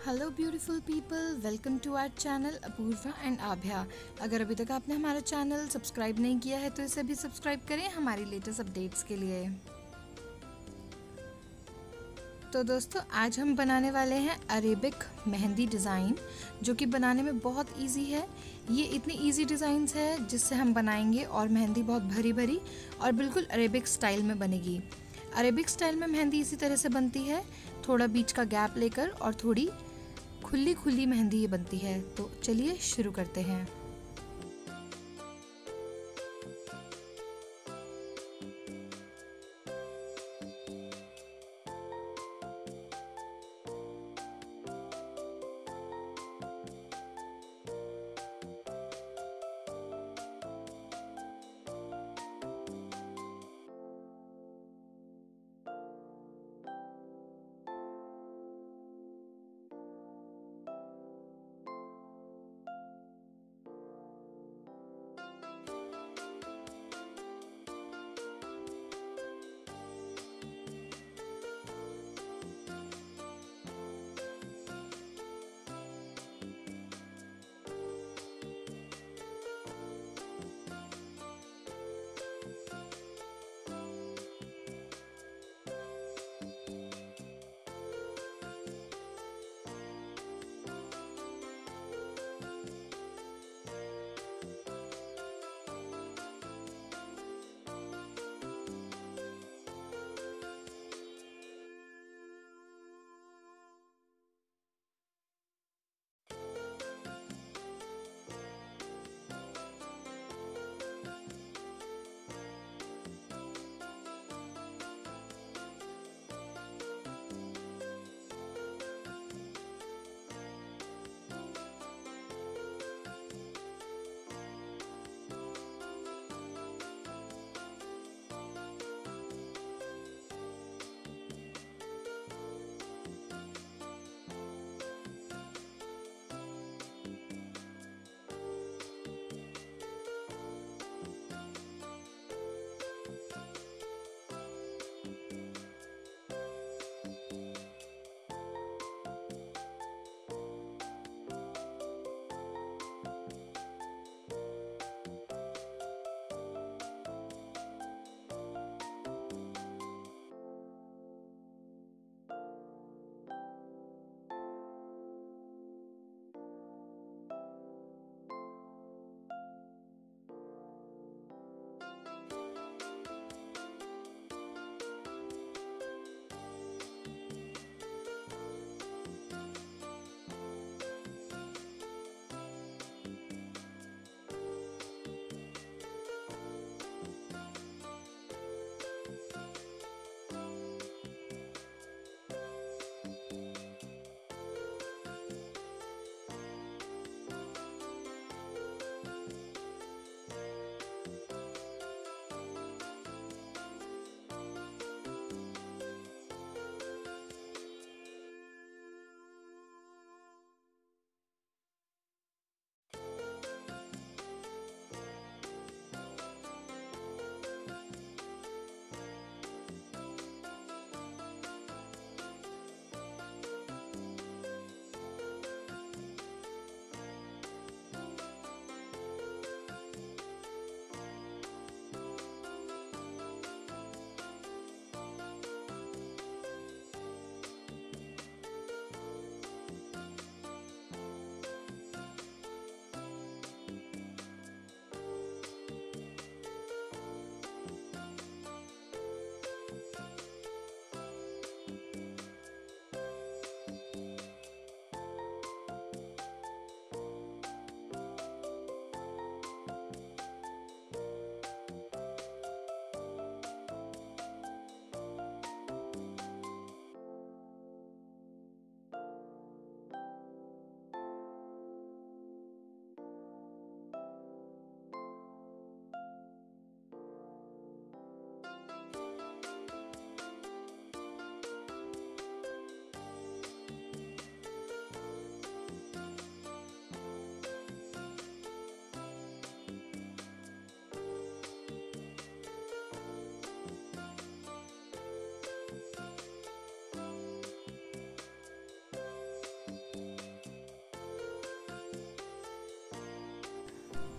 Hello beautiful people, welcome to our channel Apoorva and Abhya. अगर अभी तक आपने हमारा चैनल सब्सक्राइब नहीं किया है तो इसे भी सब्सक्राइब करें हमारी लेटेस्ट अपडेट्स के लिए। तो दोस्तों, आज हम बनाने वाले हैं अरेबिक मेहंदी डिज़ाइन, जो कि बनाने में बहुत इजी है। ये इतनी इजी डिज़ाइंस है जिससे हम बनाएंगे और मेहंदी बहुत भरी भरी और बिल्कुल अरेबिक स्टाइल में बनेगी। अरेबिक स्टाइल में मेहंदी इसी तरह से बनती है, थोड़ा बीच का गैप लेकर और थोड़ी खुली खुली मेहंदी ये बनती है। तो चलिए शुरू करते हैं।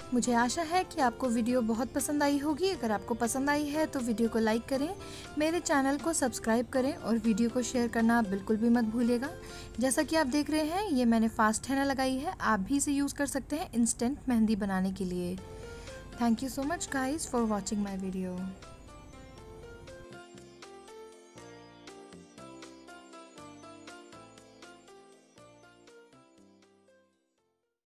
मुझे आशा है कि आपको वीडियो बहुत पसंद आई होगी। अगर आपको पसंद आई है तो वीडियो को लाइक करें, मेरे चैनल को सब्सक्राइब करें और वीडियो को शेयर करना बिल्कुल भी मत भूलिएगा। जैसा कि आप देख रहे हैं, ये मैंने फास्ट हैना लगाई है। आप भी इसे यूज़ कर सकते हैं इंस्टेंट मेहंदी बनाने के लिए। Thank you so much guys for watching my video.